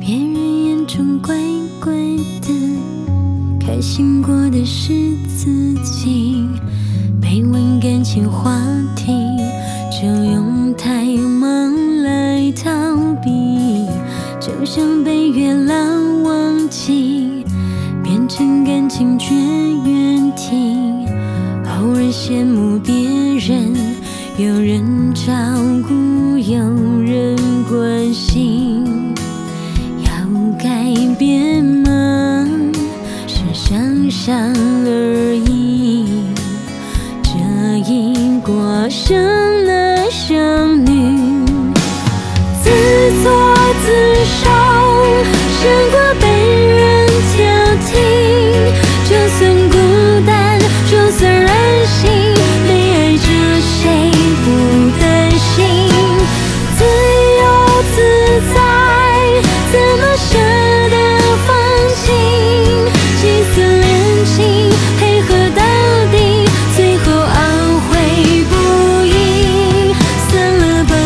别人眼中怪怪的，开心过的是自己。被问感情话题，就用太忙来逃避，就像被月亮忘记，变成感情绝缘体。偶尔羡慕别人，有人照顾，有人关心。要改变吗？是想想而已。这一过生男生女，自作自受，胜过被人挑剔。就算孤单，就算任性，没爱着谁不担心。自由自在，怎么舍得放弃？几次恋情配合到底，最后懊悔不已，算了吧。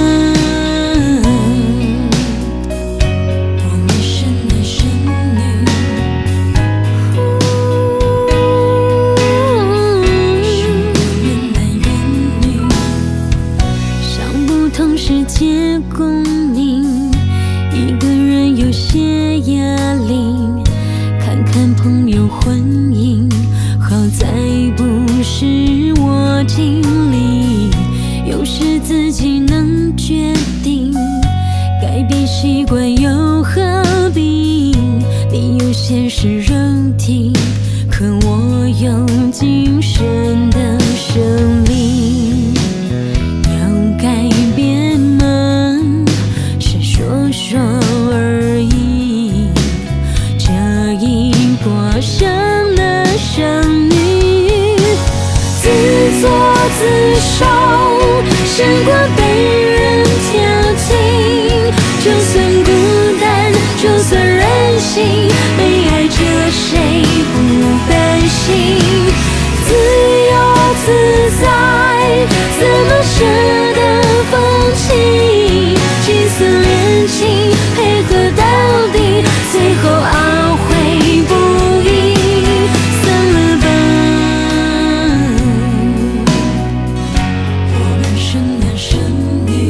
我们生男生女，生过缘男缘女，想不通世界公民，一个人有些压力。看看朋友婚姻，好在不是我经历。有时自己能决定，改变习惯又何必？你有现实肉体，可我有精神的胜利。要改变吗？是说说而已。这一过生男生女，自作自受，胜过被人挑剔。就算孤单，就算任性，没爱着谁不担心。自由自在，怎么舍得放弃？几次恋情配合到底，最后懊悔不已，算了吧。我们生男生女，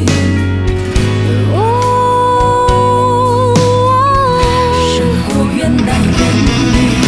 生过缘男缘女。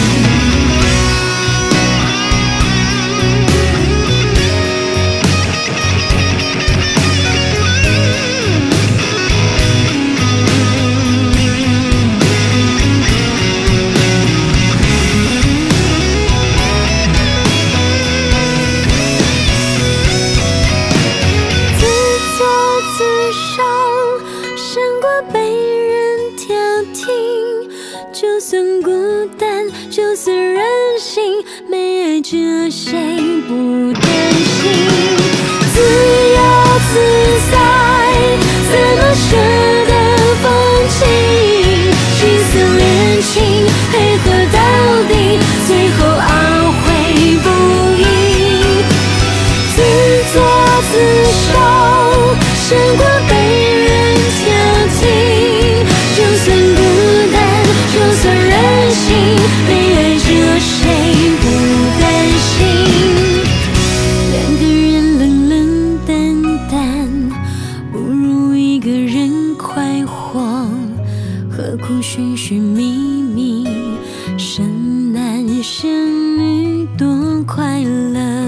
自作自受，胜过被人挑剔。就算孤单，就算任性，没爱着谁不担心。自由自在，怎么舍得放弃？几次恋情配合到底，最后懊悔不已。自作自受，胜过被人挑剔。就算孤单，就算任性，没爱着谁不担心。两个人冷冷淡淡，不如一个人快活。何苦寻寻觅觅，生男生女多快乐。